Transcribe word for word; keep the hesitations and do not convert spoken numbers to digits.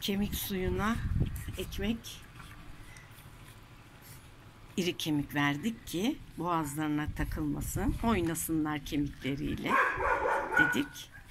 kemik suyuna ekmek, iri kemik verdik ki boğazlarına takılmasın, oynasınlar kemikleriyle dedik.